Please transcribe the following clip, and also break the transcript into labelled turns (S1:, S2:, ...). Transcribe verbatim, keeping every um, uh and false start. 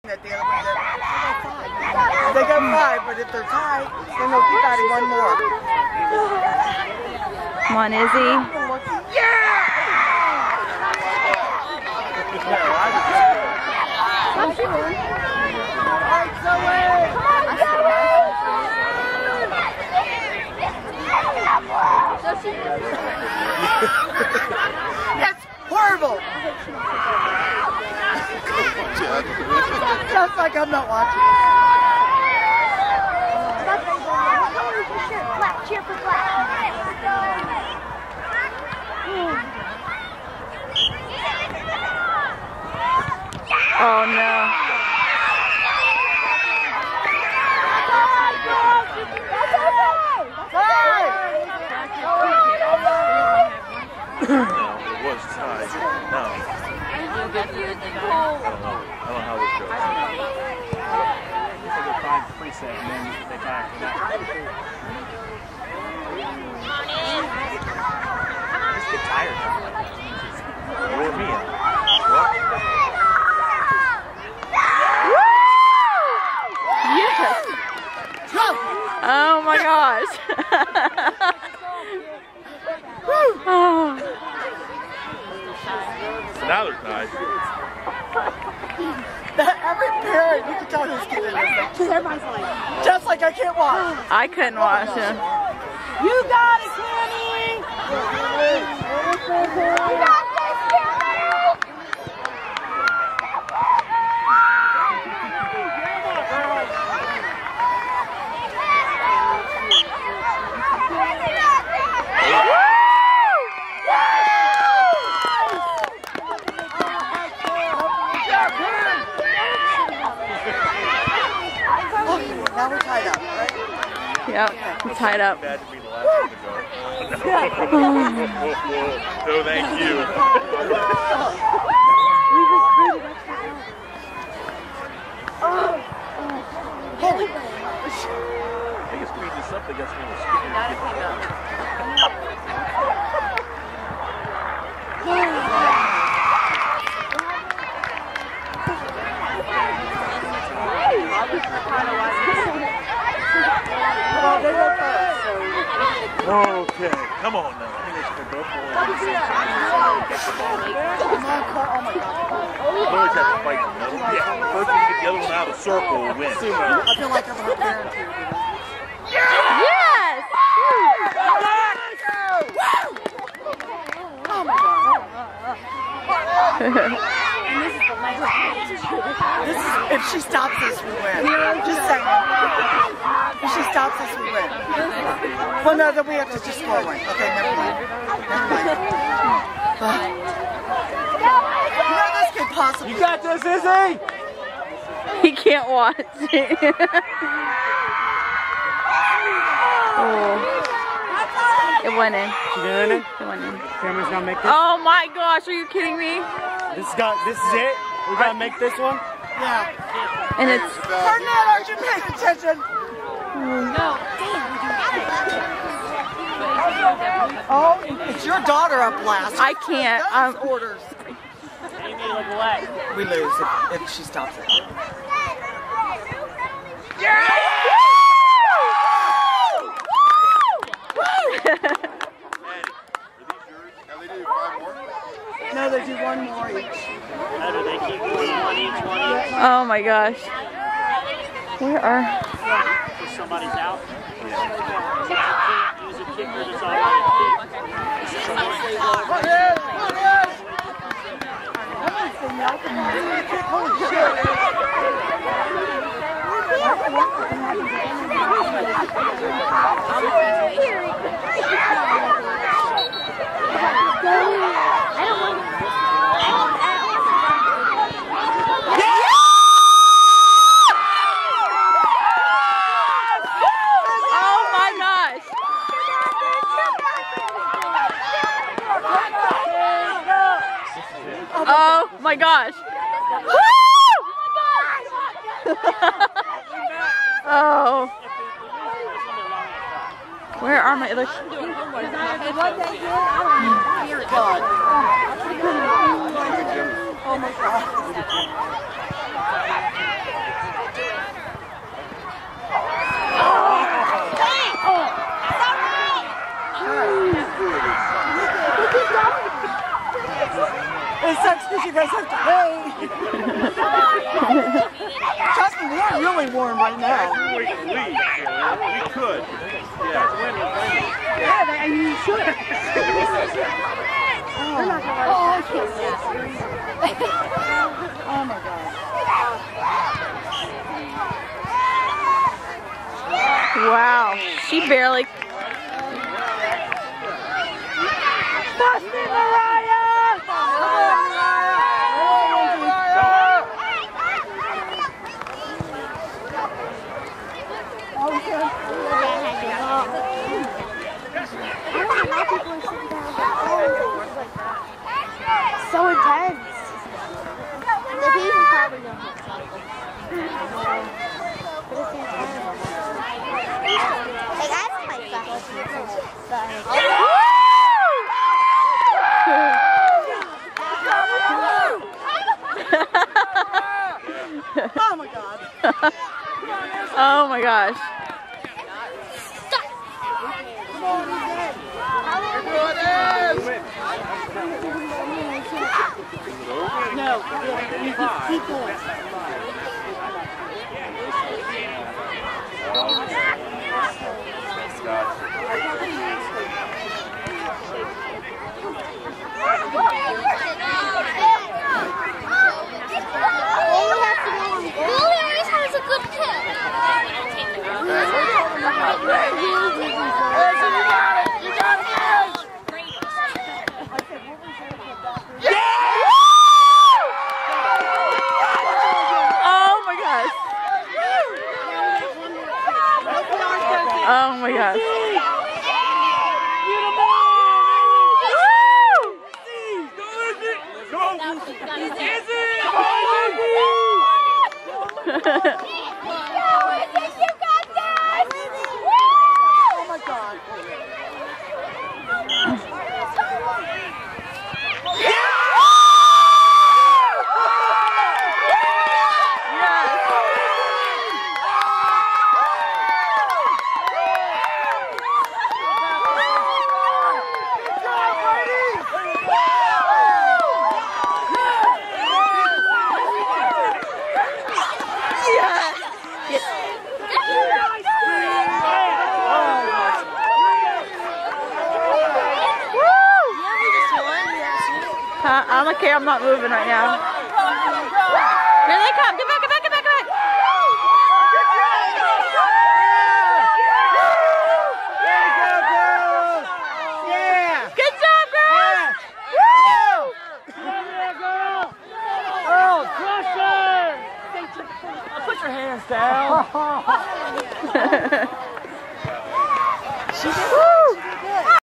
S1: that the other one did. They got five, but if they're tied, then they'll keep adding one more.
S2: Come on, Izzy.
S1: Yeah!
S3: Come she won.
S1: That's horrible! Just like I'm not watching.
S3: Black, cheer for black.
S2: Oh no.
S4: No, it was tied. No. I don't know. I don't know how this goes.
S5: It's like a five preset and then they back it up. I just get tired of it.
S4: Or me.
S2: Yes! Oh my gosh! Oh.
S4: Now they're tied.
S1: Every parent, you can tell who's getting this.
S3: Everybody's like,
S1: Just like I can't watch.
S2: I couldn't watch him.
S3: you got it, Kenny! You got this, Kenny!
S1: Now we're tied up, right?
S2: Yep, I'm tied up.
S4: Bad to be the last one to go. No, thank you.
S1: Holy!
S4: I think it's speed this up. They got some of the speakers. Okay, come on now. I think it's for both boys. Get the ball.
S1: Oh my God.
S4: Boys have to fight. Yeah, first one to get the other one out of the circle will win.
S1: I feel like I'm a parent here.
S2: Yes!
S1: Oh my God. This is, if she stops this, we win. Just saying. If she stops this, we win. Well, no, then we have to just score one. Okay, never mind. Never mind. Uh, you know this could possibly...
S5: You got this, Izzy!
S2: He can't watch it. Oh. It went in.
S5: You doing it?
S2: It went in.
S5: Cameron's gonna make this.
S2: Oh my gosh, are you kidding me?
S5: This got. This is it. We gotta make this one.
S1: Yeah.
S2: And it's...
S1: Bernard, aren't you paying attention? Oh, it's your daughter up last.
S2: I can't.
S1: That's
S2: Um,
S1: orders. We lose if, if she stops it. Yeah! No, they do one more each.
S5: How do they keep doing one each, one each?
S2: Oh my gosh. Where are...
S5: If somebody's out. Yeah. You can't use a kicker that's already
S1: Holy shit!
S2: Oh my gosh. Oh. Where are my other...
S1: Oh my God. really warm right now.
S4: We can leave. We could. Yeah.
S3: Yeah, they, and you should. They're not gonna let us. Oh, I can't see.
S1: Oh my God.
S2: Wow. She barely.
S3: Busty Mariah! Come on,
S6: So intense. The people probably don't have something. But it's intense. Like, I don't like
S1: Oh my God.
S2: Oh my gosh.
S3: No, you just keep going.
S6: Blueberries has a good tip.
S2: Oh my gosh.
S1: Oh my God.
S2: Huh? I don't care, I'm not moving right now. Here they come! Get back, get back, get back, get back!
S1: Yeah!
S2: Good job, girls!
S1: Oh, crush her! Put your hands down.
S2: Woo!